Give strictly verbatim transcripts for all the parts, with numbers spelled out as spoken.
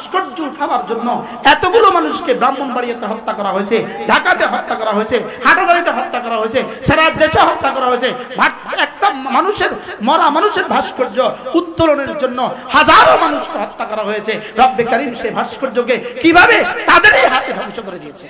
ভাস্কর্য উঠাবার জন্য এতগুলো মানুষকে ব্রাহ্মণবাড়িয়াতে হত্যা করা হয়েছে, ঢাকাতে হত্যা করা হয়েছে, হাটাজারিতে হত্যা করা হয়েছে, সারা দেশে হত্যা করা হয়েছে। একটা মানুষের মরা মানুষের ভাস্কর্য উত্তোলনের জন্য হাজারো মানুষকে হত্যা করা হয়েছে। রব্বে কারীম সেই ভাস্কর্যকে কিভাবে তাদেরই হাতে ধ্বংস করে দিয়েছে।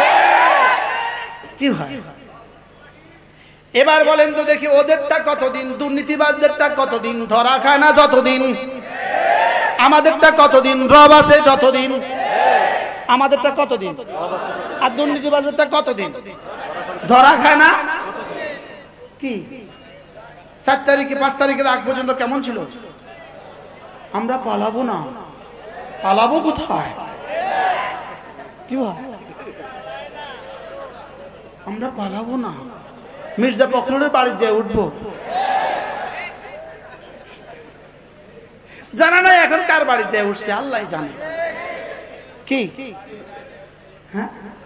কি হয় এবার বলেন তো দেখি, ওদেরটা কতদিন, দুর্নীতিবাজদেরটা কতদিন ধরা খায় না যতদিন, আমাদেরটা কতদিন রব আছে যতদিন, আমাদেরটা কতদিন, আর দুর্নীতিবাজদেরটা কতদিন ধরা খায় না। কি চার তারিখে পাঁচ তারিখের আগ পর্যন্ত কেমন ছিল? আমরা পালাবো না, পালাবো কোথায়? কি হয় আমরা পালাবো না, মির্জা ফখরুলের বাড়ি যেয়ে উঠবো। জানা নাই এখন কার বাড়ি যেয়ে উঠছে, আল্লাহ জানে। কি হ্যাঁ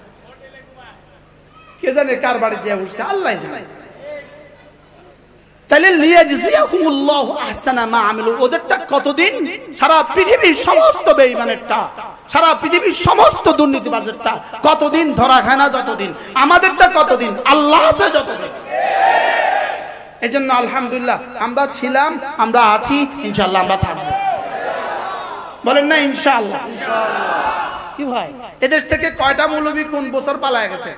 কে জানে কার বাড়ি যেয়ে উঠছে, আল্লাহ জানে। তাহলে লিয়াজজিয়াহুমুল্লাহু আহসানা মা আমিলু, ওদেরটা কতদিন? সারা পৃথিবীর সমস্ত বেঈমানেরটা, সারা পৃথিবীর সমস্ত দুর্নীতিবাজেরটা কতদিন ধরা খায় না যতদিন, আমাদেরটা কতদিন আল্লাহ আছে যতদিন। এজন্য আলহামদুলিল্লাহ আমরা ছিলাম, আমরা আছি, ইনশাআল্লাহ আমরা থাকবো। বলেন না ইনশাআল্লাহ। কি ভাই এদেশ থেকে কয়টা মৌলবী কোন বছর পালায় গেছে?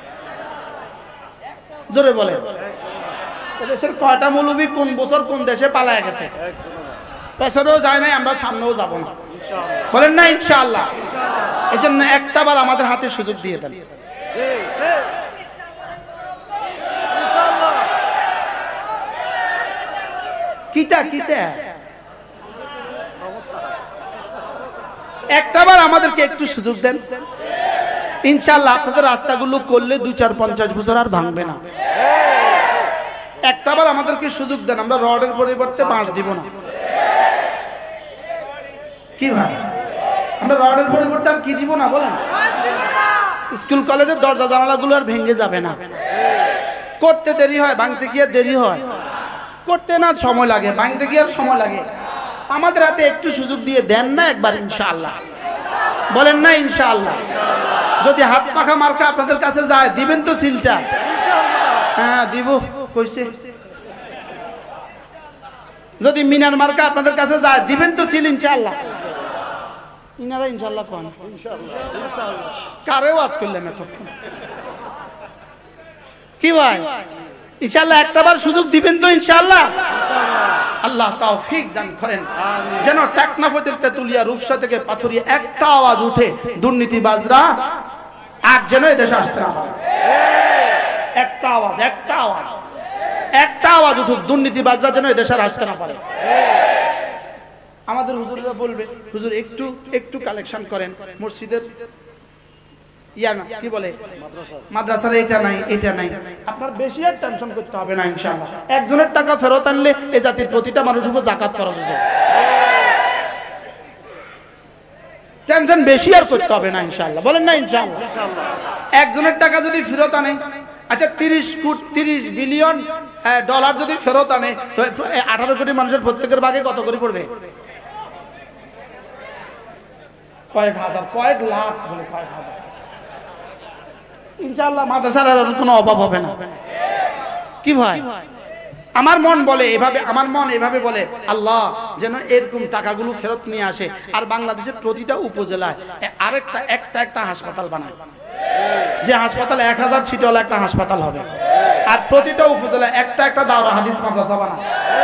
জোরে বলে, এদেশের কয়টা মৌলবী কোন বছর কোন দেশে পালায় গেছে? পেছনেও যায় নাই, আমরা সামনেও যাব না। বলেন না ইনশাআল্লাহ। এই জন্য একটা বার আমাদের হাতে সুযোগ দিয়ে দেন। কিতা কিতা একটা বার আমাদেরকে একটু সুযোগ দেন, ইনশাআল্লাহ আপনাদের রাস্তাগুলো করলে দুই চার পঞ্চাশ বছর আর ভাঙবে না। একটা বার আমাদেরকে সুযোগ দেন, আমরা রডের পরিবর্তে বাঁশ দিব না। কি ভাই আমরা রডের পরিবর্তে আর কি দিব না বলেন? স্কুল কলেজের দরজা জানালাগুলো আর ভেঙে যাবে না। করতে দেরি হয়, ভাঙতে গিয়ে দেরি হয়। করতে না সময় লাগে, ভাঙতে গিয়ে আর সময় লাগে। আমাদের হাতে একটু সুযোগ দিয়ে দেন না একবার ইনশাআল্লাহ। বলেন না ইনশাআল্লাহ। যদি হাত পাখা মার্কা আপনাদের কাছে যায় দিবেন তো সিলটা? হ্যাঁ দিব কইছে। যদি মিনার মার্কা আপনাদের কাছে যায় দিবেন তো সিল ইনশাআল্লাহ? ইনারা ইনশাআল্লাহ কোন ইনশাআল্লাহ ইনশাআল্লাহ কারে ওয়াজ করলেন এতক্ষণ? কি ভাই ইনশাআল্লাহ একটাবার সুযোগ দিবেন তো ইনশাআল্লাহ? আল্লাহ তৌফিক দান করেন যেন টেকনাফতের তেতুলিয়া রূপসা থেকে পাথরিয়া একটা আওয়াজ উঠে দুর্নীতিবাজরা আর যেন এদেশে আসতে না পারে। একটা আওয়াজ, একটা আওয়াজ, একটা আওয়াজ উঠুক, দুর্নীতিবাজরা যেন এদেশে আসতে না পারে। আমাদের হুজুররা বলবে হুজুর একটু একটু কালেকশন করেন মসজিদের ইয়া না কি বলে মাদ্রাসার এটা নাই এটা নাই। আপনার বেশি আর টেনশন করতে হবে না ইনশাআল্লাহ। একজনের টাকা ফেরত আনলে এই জাতির প্রতিটা মানুষের উপর যাকাত ফরজ হয়ে যায়। টেনশন বেশি আর করতে হবে না ইনশাআল্লাহ। বলেন না ইনশাআল্লাহ। একজনের টাকা যদি ফেরত আনে, আচ্ছা তিরিশ কোটি তিরিশ বিলিয়ন ডলার যদি ফেরত আনে তো আঠারো কোটি মানুষের প্রত্যেকের ভাগে কত করে পড়বে? কয়েক হাজার, কয়েক লাখ, বলে কয়েক হাজার। ইনশাআল্লাহ মাদ্রাসার কোনো অভাব হবে না। কি ভাই আমার মন বলে এভাবে, আমার মন এভাবে বলে আল্লাহ যেন এরকম টাকাগুলো ফেরত নিয়ে আসে আর বাংলাদেশের প্রতিটা উপজেলায় আরেকটা একটা একটা হাসপাতাল বানায়। যে হাসপাতাল এক হাজার সিটওয়ালা একটা হাসপাতাল হবে আর প্রতিটা উপজেলায় একটা একটা দাওরা হাদিস মাদ্রাসা বানায়।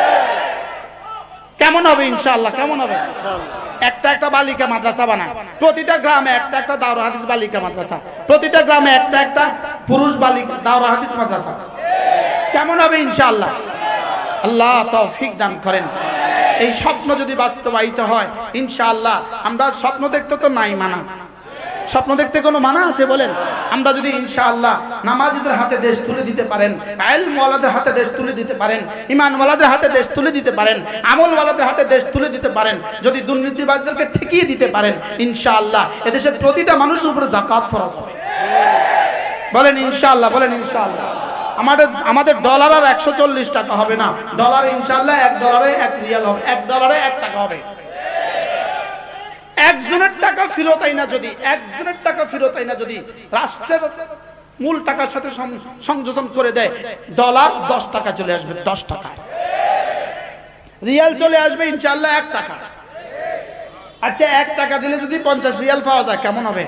কেমন হবে ইনশাআল্লাহ? কেমন হবে? একটা একটা বালিকা মাদ্রাসা বানায়, প্রতিটা গ্রামে একটা একটা দাওরা হাদিস বালিকা মাদ্রাসা, প্রতিটা গ্রামে একটা একটা পুরুষ বালিকা দাওরা হাদিস মাদ্রাসা। কেমন হবে ইনশাআল্লাহ? আল্লাহ তৌফিক দান করেন। এই স্বপ্ন যদি বাস্তবায়িত হয় ইনশাআল্লাহ, আমরা স্বপ্ন দেখতে তো নাই মানা, স্বপ্ন দেখতে কোনো মানা আছে বলেন? আমরা যদি ইনশাআল্লাহ নামাজীদের হাতে দেশ তুলে দিতে পারেন, ইলমওয়ালাদের হাতে দেশ তুলে দিতে পারেন, ঈমানওয়ালাদের হাতে দেশ তুলে দিতে পারেন, আমলওয়ালাদের হাতে দেশ তুলে দিতে পারেন, যদি দুর্নীতিবাজদেরকে ঠেকিয়ে দিতে পারেন ইনশাআল্লাহ এদেশের প্রতিটা মানুষের উপরে যাকাত ফরজ হবে। বলেন ইনশাআল্লাহ। বলেন ইনশাআল্লাহ। আমাদের আমাদের ডলার আর একশো চল্লিশ টাকা হবে না, ডলার ইনশাআল্লাহ এক ডলারে এক রিয়াল হবে, এক ডলারে এক টাকা হবে। একজনের টাকা ফেরত আইনা যদি একজনের টাকা ফেরত আইনা যদি রাষ্ট্রের মূল টাকার সাথে সংযোজন করে দেয়, ডলার দশ টাকা চলে আসবে, দশ টাকা রিয়াল চলে আসবে ইনশাআল্লাহ এক টাকা। আচ্ছা, এক টাকা দিলে যদি পঞ্চাশ রিয়াল পাওয়া যায় কেমন হবে?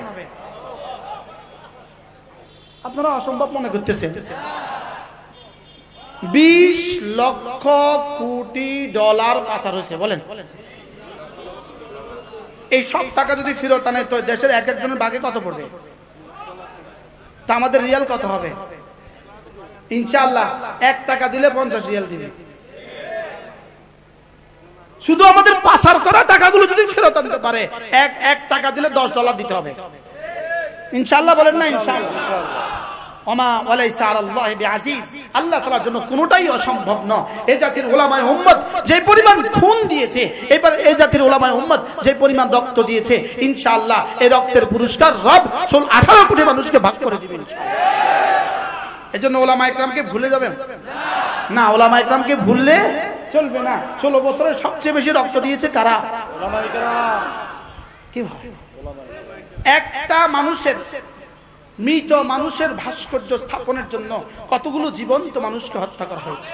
আপনারা অসম্ভব মনে করতেছেন। বিশ লক্ষ কোটি ডলার পাচার হয়েছে, বলেন এই সব টাকা যদি ফেরত আনে তো দেশের এক একজনের ভাগে কত পড়বে? তা আমাদের রিয়াল কত হবে? ইনশাআল্লাহ এক টাকা দিলে পঞ্চাশ রিয়াল দিবে। শুধু আমাদের পাচার করা টাকাগুলো যদি ফেরত আনতে পারে, এক এক টাকা দিলে দশ ডলার দিতে হবে ইনশাআল্লাহ, বলেন না ইনশাআল্লাহ। ওমা ওয়ালাইসা আলাল্লাহি বিআজিজ, আল্লাহ তাআলার জন্য কোনোটাই অসম্ভব নয়। এই জাতির উলামায়ে উম্মত যে পরিমাণ খুন দিয়েছে, এবার এই জাতির উলামায়ে উম্মত যে পরিমাণ রক্ত দিয়েছে, ইনশাআল্লাহ এই রক্তের পুরস্কার রব আঠারো কোটি মানুষকে ভাগ করে দিবেন ইনশাআল্লাহ। এজন্য উলামায়ে কেরামকে ভুলে যাবেন না, উলামায়ে কেরামকে ভুললে চলবে না। ষোলো বছরে সবচেয়ে বেশি রক্ত দিয়েছে কারা? উলামায়ে কেরাম। কি ভাই, একটা মানুষের মৃত মানুষের ভাস্কর্য স্থাপনের জন্য কতগুলো জীবন্ত মানুষকে হত্যা করা হয়েছে।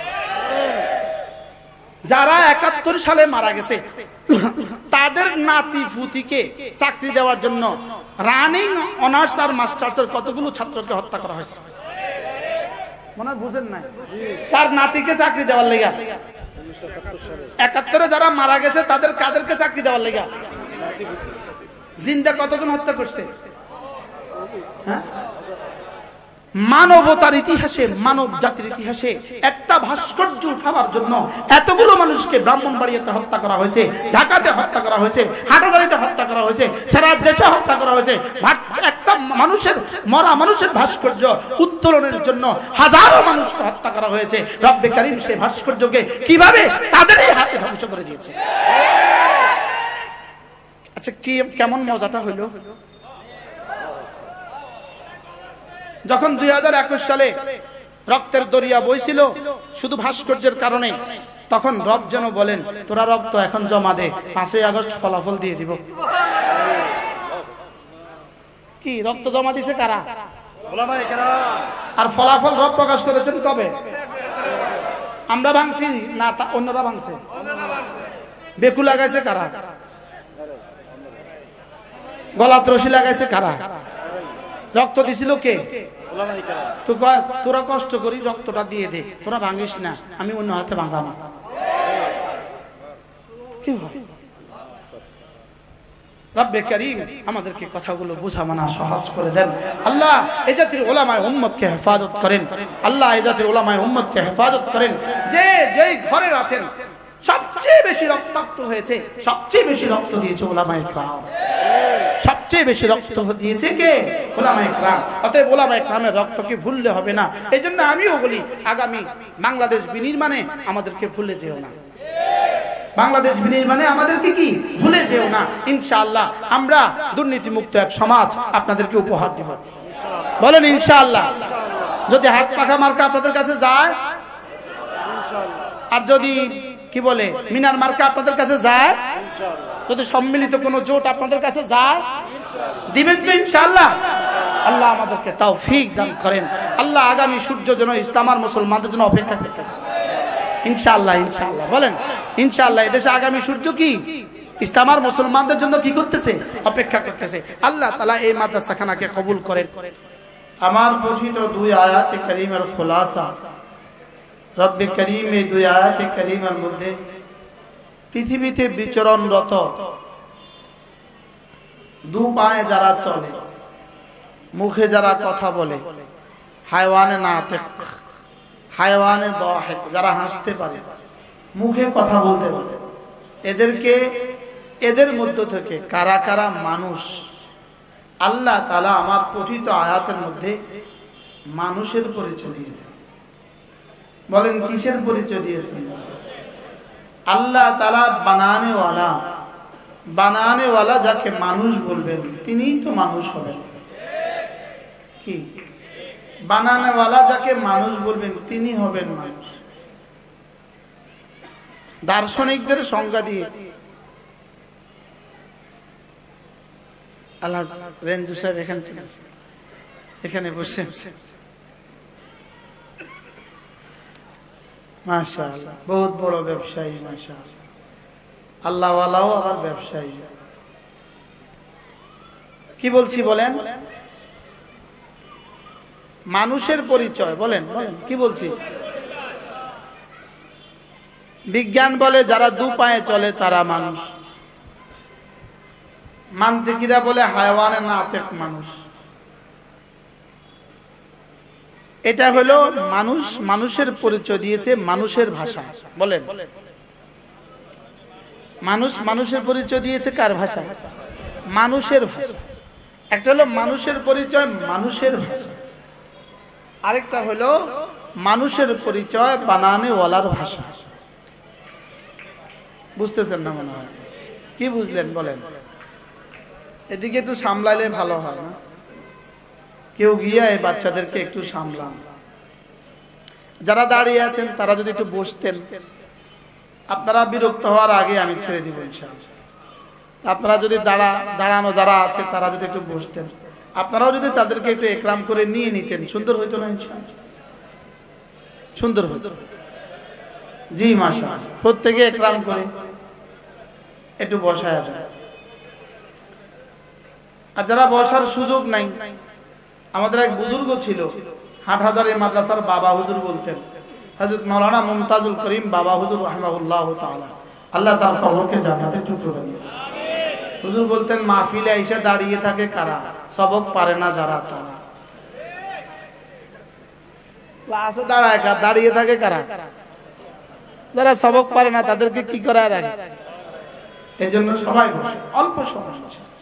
যারা একাত্তর সালে মারা গেছে তাদের নাতি ফুতিকে চাকরি দেওয়ার জন্য রানিং অনার্স আর মাস্টার্সের কতগুলো ছাত্রকে হত্যা করা হয়েছে, মনে হয় বুঝেন নাই? তার নাতিকে চাকরি দেওয়ার লেগা একাত্তরে যারা মারা গেছে তাদের কাদেরকে চাকরি দেওয়ার লেগা জিন্দা কতজন হত্যা করছে? হ্যাঁ, মানবতার ইতিহাসে, মানব জাতির ইতিহাসে একটা ভাস্কর্য উঠাবার জন্য এতগুলো মানুষকে ব্রাহ্মণবাড়িয়াতে হত্যা করা হয়েছে, ঢাকাতে হত্যা করা হয়েছে, হাটাজারিতে হত্যা করা হয়েছে, সারা দেশে হত্যা করা হয়েছে। একটা মানুষের মরা মানুষের ভাস্কর্য উত্তোলনের জন্য হাজারো মানুষকে হত্যা করা হয়েছে। রব্বে কারীম সেই ভাস্কর্যকে কিভাবে তাদেরই হাতে ধ্বংস করে দিয়েছে। আচ্ছা, কি কেমন মজাটা হইলো যখন দুই হাজার একুশ সালে রক্তের দরিয়া বইছিল শুধু ভাস্কর্যের কারণে, তখন রব যেন বলেন তোরা রক্ত এখন জমা দে, পাঁচই আগস্ট ফলাফল দিয়ে দিব। কি রক্ত জমা দিছে কারা? উলামায়ে কেরাম। আর ফলাফল রব প্রকাশ করেছেন কবে? আমরা ভাঙছি না অন্যরা ভাঙছে? বেকু লাগাইছে কারা? গলাত রশি লাগাইছে কারা? রক্ত দিছিল কে? তোরা কষ্ট করি রক্তটা দিয়ে দে, তোরা ভাঙিস না, আমি অন্য হাতে ভাঙাম। কি রব্বে কারীম আমাদেরকে কথাগুলো বোঝা মানা সহজ করে দেন। আল্লাহ এই জাতির উলামায়ে উম্মতকে হেফাজত করেন। আল্লাহ এই জাতির উলামায়ে উম্মতকে হেফাজত করেন। যে যেই ঘরের আছেন সবচেয়ে বেশি রক্তাক্ত হয়েছে, সবচেয়ে বেশি রক্ত দিয়েছে উলামায়ে কেরাম। সবচেয়ে বেশি রক্ত দিয়েছে কে? উলামায়ে কেরাম। অতএব উলামায়ে কেরামের রক্তকে ভুললে হবে না। এই জন্য আমিও বলি আগামী বাংলাদেশ বিনির্মাণে আমাদেরকে ভুলে যেও না। বাংলাদেশ বিনির্মাণে আমাদেরকে কি ভুলে যেও না। ইনশাআল্লাহ আমরা দুর্নীতিমুক্ত এক সমাজ আপনাদেরকে উপহার দেব, বলেন ইনশাআল্লাহ। যদি হাত পাখা মার্কা আপনাদের কাছে যায়, আর যদি কি বলে মিনার মার্কা আপনাদের কাছে যায়, যদি সম্মিলিত কোনো জোট আপনাদের কাছে যায়, দিবেন তো ইনশাআল্লাহ। আল্লাহ আমাদেরকে তৌফিক দান করেন। আল্লাহ আগামী সূর্য যেন ইসলামার মুসলমানদের জন্য অপেক্ষা করতেছে ইনশাআল্লাহ, ইনশাআল্লাহ বলেন ইনশাআল্লাহ। এদেশে আগামী সূর্য কি ইসলামার মুসলমানদের জন্য কি করতেছে? অপেক্ষা করতেছে। আল্লাহ তাআলা এই মাদ্রাসাখানাকে কবুল করেন। আমার পঠিত দুই আয়াতে কারীমের খুলাসা, রব্বে কারীম এই দুই আয়াতে কারীমের মধ্যে পৃথিবীতে বিচরণরত দু পায়ে যারা চলে, মুখে যারা কথা বলে, হায়ওয়ানে নাতিক, হায়ওয়ানে দাহিক, যারা হাসতে পারে, মুখে কথা বলতে পারে, এদেরকে এদের মধ্য থেকে কারা কারা মানুষ আল্লাহ তাআলা আমার পঠিত আয়াতের মধ্যে মানুষের পরিচয় দিয়েছেন। বলেন কিসের পরিচয় দিয়েছেন? আল্লাহ তাআলা বানানে ওয়ালা, বানানে ওয়ালা যাকে মানুষ বলবেন তিনিই তো মানুষ হবেন। কি বানানে ওয়ালা যাকে মানুষ বলবেন তিনি হবেন মানুষ। দার্শনিকদের সংজ্ঞা দিয়ে আল্লাহ রেঞ্জু সাহেব এখানে এখানে বসে মাশাআল্লাহ বহুত বড় ব্যবসায়ী মাশাআল্লাহ আল্লাহ ওয়ালাও আবার ব্যবসায়ী কি বলছি বলেন মানুষের পরিচয় বলেন বলেন কি বলছি বিজ্ঞান বলে যারা দু পায়ে চলে তারা মানুষ মান্তিকিরা বলে হায়াওয়ানে নাতিক মানুষ এটা হলো মানুষ মানুষের পরিচয় দিয়েছে মানুষের ভাষা বলেন মানুষ মানুষের পরিচয় দিয়েছে কার ভাষা মানুষের ভাষা একটা হলো মানুষের পরিচয় মানুষের ভাষা আরেকটা হলো মানুষের পরিচয় বানানে ওয়ালার ভাষা বুঝতেছেন না মনে হয় কি বুঝলেন বলেন এদিকে একটু সামলাইলে ভালো হয় না কেউ গিয়ে এই বাচ্চাদেরকে একটু সামলান যারা দাঁড়িয়ে আছেন তারা যদি একটু বসতেন আপনারা বিরক্ত হওয়ার আগে আমি ছেড়ে দিব ইনশাআল্লাহ আপনারা যদি দাঁড়া দাঁড়ানো যারা আছে তারা যদি একটু বসতেন আপনারাও যদি তাদেরকে একটু একরাম করে নিয়ে নিতেন সুন্দর হইতো না ইনশাআল্লাহ সুন্দর হইতো জি মাশাআল্লাহ প্রত্যেকে একরাম করে একটু বসায় দেন আর যারা বসার সুযোগ নাই আমাদের এক বুজুর্গ ছিল হাটহাজারী মাদ্রাসার বাবা হুজুর বলতেন হযরত মাওলানা মুমতাজুল করিম বাবা হুজুর রাহিমাহুল্লাহ তাআলা আল্লাহ তার কবরকে জান্নাতের টুকরো বানিয়ে দিন হুজুর বলতেন মাহফিলে এসে দাঁড়িয়ে থাকে কারা সবক পারে না যারা তারা ক্লাসে দাঁড়ায় দাঁড়িয়ে থাকে কারা যারা সবক পারে না তাদেরকে কি করা রাখে এজন্য সবাই বসে অল্প সময়